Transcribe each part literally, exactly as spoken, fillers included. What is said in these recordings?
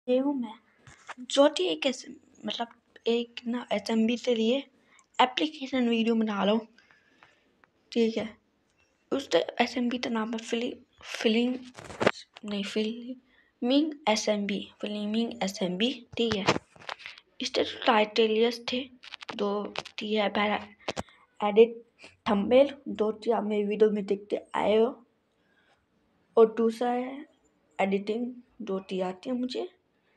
ये हूँ मैं जो कि एक ऐसे मतलब एक ना एच एम बी से लिए एप्लीकेशन वीडियो बना रहा हूँ, ठीक है। उस एस एम बी का नाम है फिली फिलिंग नहीं filming S M B filming S M B, ठीक है। इसके टाइटलियस थे दो, ठीक है। पहला एडिट थंबनेल, दो चीज आप मेरी वीडियो में देखते आए हो, और दूसरा है एडिटिंग, दो चीज आती है मुझे।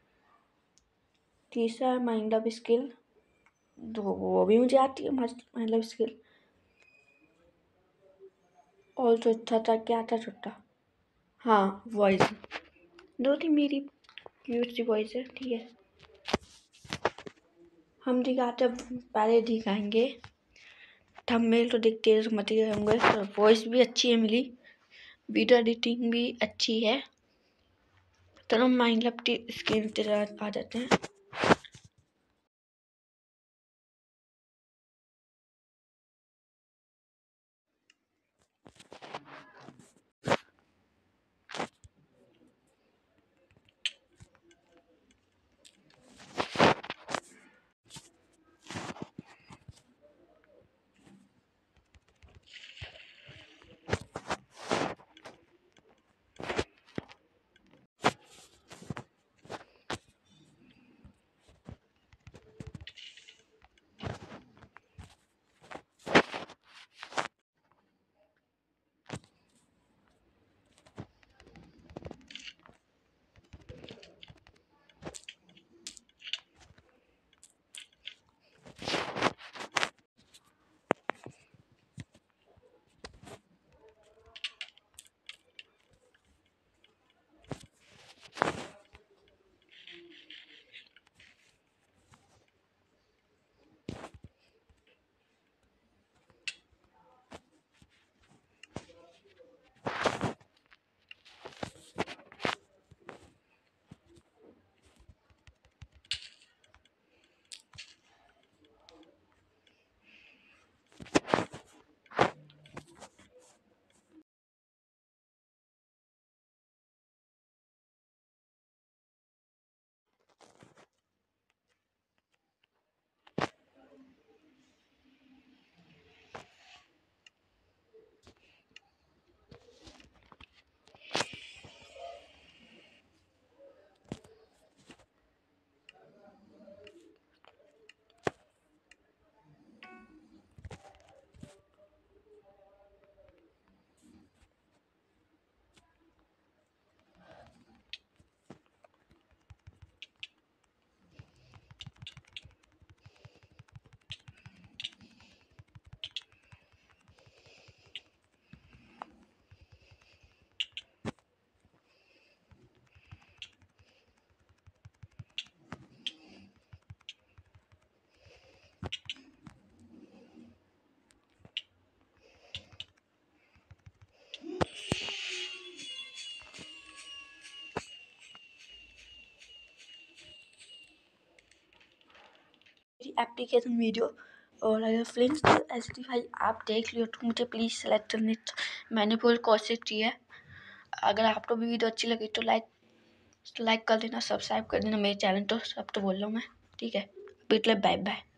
तीसरा है माइंड ऑफ स्किल, दो वो भी मुझे आती है माइंड ऑफ स्किल। और चौथा था क्या था छोटा, हाँ वॉइस, दो थी मेरी क्यूट सी वॉइस है, ठीक है। हम दिखाते पहले दिखाएंगे थंबनेल तो देखते मत ही होंगे, वॉइस भी अच्छी है मिली, वीडियो एडिटिंग भी अच्छी है। तो हम माइंड लैब की स्क्रीन पे आ जाते हैं। एप्लीकेशन वीडियो और अगर फ्लिंक्स ऐसी भाई आप देख लियो तो मुझे प्लीज़ सेलेक्ट करने, मैंने पूरी कोशिश की है। अगर आपको भी वीडियो अच्छी लगी तो लाइक लाइक कर देना, सब्सक्राइब कर देना मेरे चैनल, तो सब तो बोल रहा हूँ मैं, ठीक है। Bye bye.